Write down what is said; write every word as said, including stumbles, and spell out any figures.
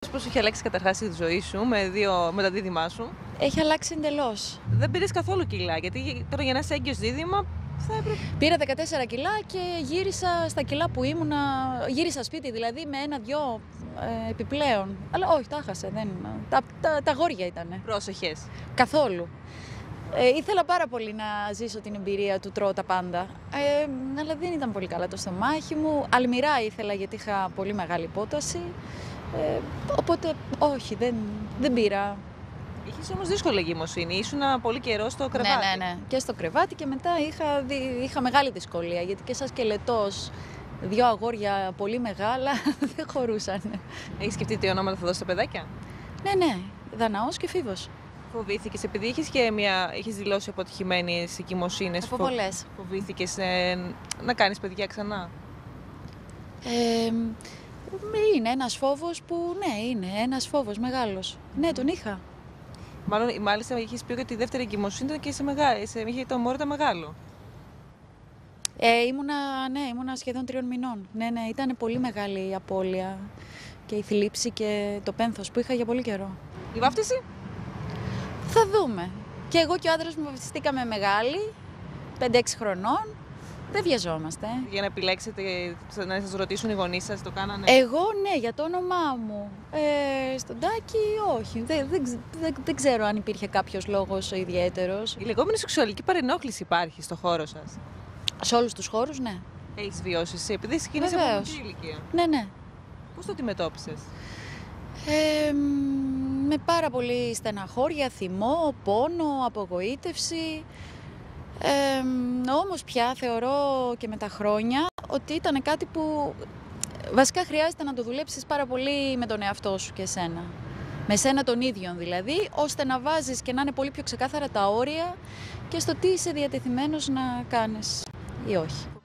Πώς έχει αλλάξει καταρχάς η ζωή σου με, δύο, με τα δίδυμά σου? Έχει αλλάξει εντελώς. Δεν πήρες καθόλου κιλά, γιατί τώρα για να είσαι έγκυος δίδυμα θα έπρεπε. Πήρα δεκατέσσερα κιλά και γύρισα στα κιλά που ήμουνα. Γύρισα σπίτι δηλαδή με ένα-δυο ε, επιπλέον. Αλλά όχι, τα έχασε. Δεν... Τα, τα, τα γόρια ήτανε. Πρόσεχες. Καθόλου. Ε, ήθελα πάρα πολύ να ζήσω την εμπειρία του τρώω τα πάντα. Ε, αλλά δεν ήταν πολύ καλά το στομάχι μου. Αλμυρά ήθελα γιατί είχα πολύ μεγάλη υπόταση. Ε, οπότε όχι, δεν, δεν πήρα. Είχες όμως δύσκολη εγκυμοσύνη, ήσουν πολύ καιρό στο κρεβάτι. Ναι, ναι, ναι. Και στο κρεβάτι και μετά είχα, είχα μεγάλη δυσκολία γιατί και σαν σκελετός δύο αγόρια πολύ μεγάλα δεν χωρούσαν. Έχεις σκεφτεί τι ονόματα θα δώσεις στα παιδάκια? Ναι, ναι. Δαναός και Φίβος. Φοβήθηκες, επειδή είχες και μια, είχες δηλώσει αποτυχημένες εγκυμοσύνες. Από πολλές. Φοβήθηκες ε, να κάνεις παιδιά ξανά? Ε, είναι ένας φόβος που, ναι, είναι ένας φόβος μεγάλος. Ναι, τον είχα. Μάλλον, μάλιστα είχες πει ότι τη δεύτερη εγκυμοσύνη ήταν και σε μεγάλη, σε, είχε το μωρό ήταν μεγάλο. Ε, ήμουνα, ναι, ήμουνα σχεδόν τριών μηνών. Ναι, ναι, ήταν πολύ μεγάλη η απώλεια και η θλίψη και το πένθος που είχα για πολύ καιρό. Η βάφτιση? Θα δούμε. Και εγώ και ο άντρας μου βαφτιστήκαμε μεγάλοι, πέντε έξι χρονών. Δεν βιαζόμαστε. Για να επιλέξετε, να σας ρωτήσουν οι γονείς σας, το κάνανε? Εγώ ναι, για το όνομά μου. Ε, στον Τάκη όχι. Δεν, δεν, δεν, δεν ξέρω αν υπήρχε κάποιος λόγος ιδιαίτερος. Η λεγόμενη σεξουαλική παρενόχληση υπάρχει στο χώρο σας? Σε όλους τους χώρους, ναι. Έχεις βιώσει εσύ, επειδή ξεκίνησε από μικρή ηλικία? Ναι, ναι. Πώς το αντιμετώπισες? Ε, με πάρα πολύ στεναχώρια, θυμό, πόνο, απογοήτευση. Ε, όμως πια θεωρώ και με τα χρόνια ότι ήταν κάτι που βασικά χρειάζεται να το δουλέψεις πάρα πολύ με τον εαυτό σου και εσένα. Με σένα τον ίδιον δηλαδή, ώστε να βάζεις και να είναι πολύ πιο ξεκάθαρα τα όρια και στο τι είσαι διατεθειμένος να κάνεις ή όχι.